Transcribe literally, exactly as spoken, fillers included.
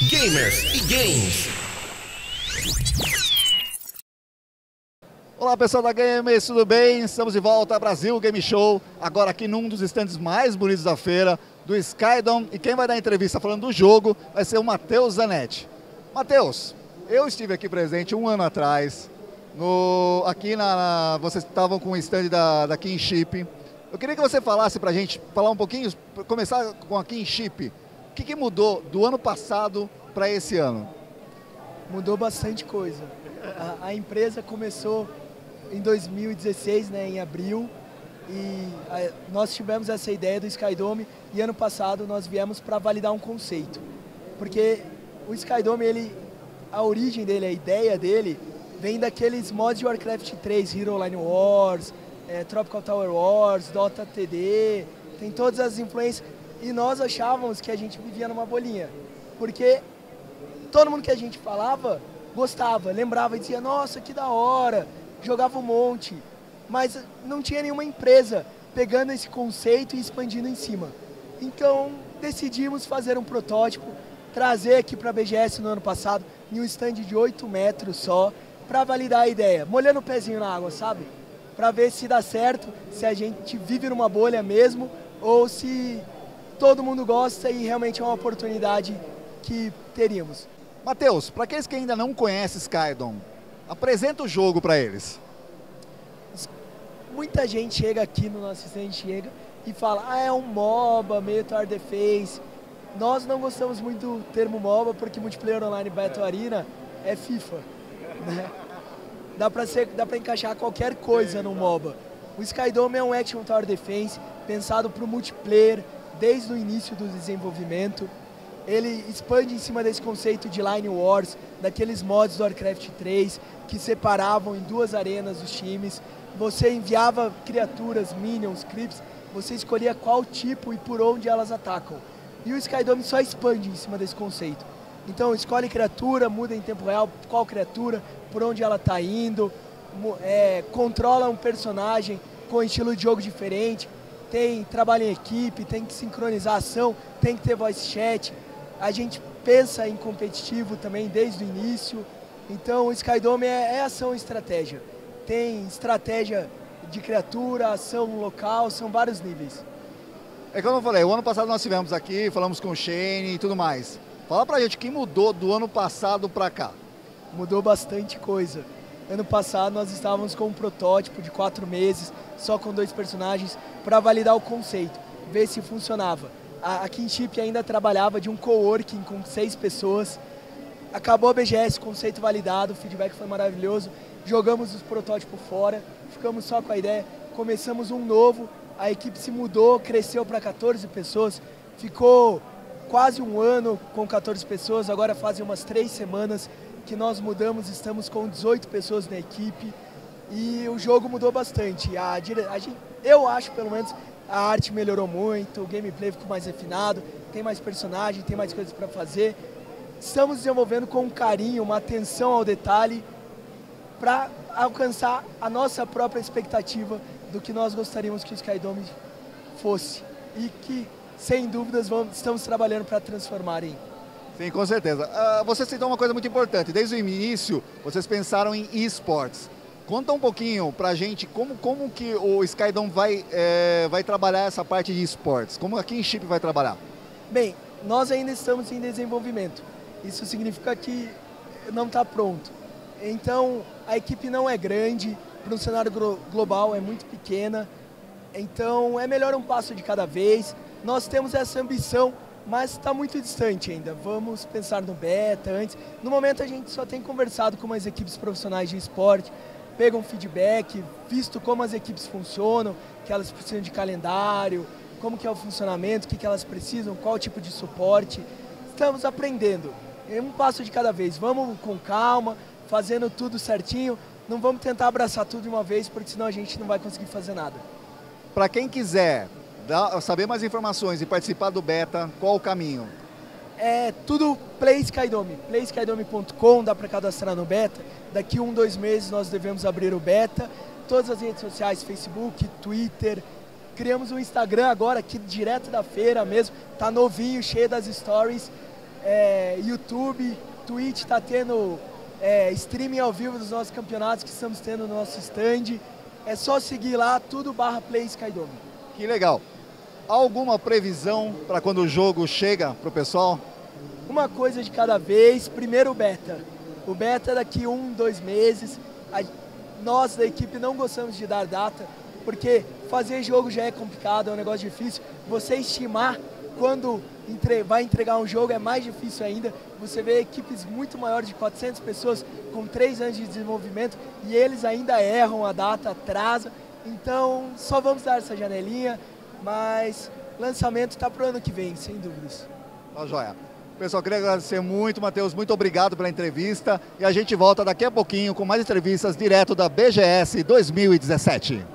Gamers e Games. Olá pessoal da Gamers, tudo bem? Estamos de volta ao Brasil Game Show, agora aqui num dos estandes mais bonitos da feira, do Skydome, e quem vai dar a entrevista falando do jogo vai ser o Matheus Zanetti. Matheus, eu estive aqui presente um ano atrás, no, aqui na, na vocês estavam com o stand da, da Kinship. Eu queria que você falasse pra gente, falar um pouquinho, começar com a Kinship. O que, que mudou do ano passado para esse ano? Mudou bastante coisa. A, a empresa começou em dois mil e dezesseis, né, em abril, e a, nós tivemos essa ideia do Skydome e ano passado nós viemos para validar um conceito. Porque o Skydome, ele, a origem dele, a ideia dele, vem daqueles mods de Warcraft três, Hero Online Wars, é, Tropical Tower Wars, Dota T D, tem todas as influências. E nós achávamos que a gente vivia numa bolinha, porque todo mundo que a gente falava gostava, lembrava e dizia, nossa, que da hora, jogava um monte, mas não tinha nenhuma empresa pegando esse conceito e expandindo em cima. Então decidimos fazer um protótipo, trazer aqui para a B G S no ano passado, em um stand de oito metros só, para validar a ideia, molhando o pezinho na água, sabe? Para ver se dá certo, se a gente vive numa bolha mesmo, ou se todo mundo gosta e realmente é uma oportunidade que teríamos. Matheus, para aqueles que ainda não conhecem Skydome, apresenta o jogo para eles. Muita gente chega aqui no nosso stand, chega e fala, ah, é um MOBA, meio Tower Defense. Nós não gostamos muito do termo MOBA porque Multiplayer Online Battle Arena é FIFA, né? Dá para ser, dá para encaixar qualquer coisa no MOBA. O Skydome é um Action Tower Defense pensado para o multiplayer, desde o início do desenvolvimento. Ele expande em cima desse conceito de Line Wars, daqueles mods do Warcraft três, que separavam em duas arenas os times. Você enviava criaturas, minions, creeps, você escolhia qual tipo e por onde elas atacam. E o Skydome só expande em cima desse conceito. Então escolhe criatura, muda em tempo real qual criatura, por onde ela está indo, é, controla um personagem com estilo de jogo diferente. Tem trabalho em equipe, tem que sincronizar a ação, tem que ter voice chat. A gente pensa em competitivo também desde o início. Então o Skydome é, é ação e estratégia. Tem estratégia de criatura, ação local, são vários níveis. É como eu falei, o ano passado nós estivemos aqui, falamos com o Shane e tudo mais. Fala pra gente o que mudou do ano passado pra cá. Mudou bastante coisa. Ano passado nós estávamos com um protótipo de quatro meses, só com dois personagens, para validar o conceito, ver se funcionava. A, a Kinship ainda trabalhava de um coworking com seis pessoas. Acabou a B G S, conceito validado, o feedback foi maravilhoso. Jogamos os protótipos fora, ficamos só com a ideia, começamos um novo, a equipe se mudou, cresceu para quatorze pessoas, ficou quase um ano com quatorze pessoas, agora fazem umas três semanas que nós mudamos, estamos com dezoito pessoas na equipe e o jogo mudou bastante. A, a gente, eu acho, pelo menos, a arte melhorou muito, o gameplay ficou mais refinado, tem mais personagem, tem mais coisas para fazer. Estamos desenvolvendo com um carinho, uma atenção ao detalhe para alcançar a nossa própria expectativa do que nós gostaríamos que o Skydome fosse e que, sem dúvidas, vamos, estamos trabalhando para transformar em. Sim, com certeza. Uh, você citou uma coisa muito importante. Desde o início, vocês pensaram em esportes. Conta um pouquinho pra gente como, como que o Skydome vai, é, vai trabalhar essa parte de esportes. Como a Kinship vai trabalhar? Bem, nós ainda estamos em desenvolvimento. Isso significa que não está pronto. Então, a equipe não é grande, para um cenário global é muito pequena. Então, é melhor um passo de cada vez. Nós temos essa ambição, mas está muito distante ainda. Vamos pensar no beta antes. No momento a gente só tem conversado com as equipes profissionais de esporte, pegam feedback, visto como as equipes funcionam, que elas precisam de calendário, como que é o funcionamento, o que, que elas precisam, qual tipo de suporte. Estamos aprendendo. É um passo de cada vez. Vamos com calma, fazendo tudo certinho. Não vamos tentar abraçar tudo de uma vez, porque senão a gente não vai conseguir fazer nada. Para quem quiser saber mais informações e participar do beta, qual o caminho? É tudo Play Skydome, play skydome ponto com, dá para cadastrar no beta. Daqui um, dois meses nós devemos abrir o beta. Todas as redes sociais, Facebook, Twitter. Criamos um Instagram agora aqui direto da feira mesmo, tá novinho, cheio das stories. é, YouTube, Twitch está tendo é, streaming ao vivo dos nossos campeonatos que estamos tendo no nosso stand. É só seguir lá, tudo barra Play Skydome. Que legal. Alguma previsão para quando o jogo chega para o pessoal? Uma coisa de cada vez. Primeiro o beta. O beta daqui um, dois meses. A, nós da equipe não gostamos de dar data, porque fazer jogo já é complicado, é um negócio difícil. Você estimar quando entre, vai entregar um jogo é mais difícil ainda. Você vê equipes muito maiores de quatrocentas pessoas com três anos de desenvolvimento e eles ainda erram a data, atrasa. Então só vamos dar essa janelinha, mas lançamento está para o ano que vem, sem dúvidas. Tá joia. Pessoal, queria agradecer muito, Matheus, muito obrigado pela entrevista e a gente volta daqui a pouquinho com mais entrevistas direto da B G S dois mil e dezessete.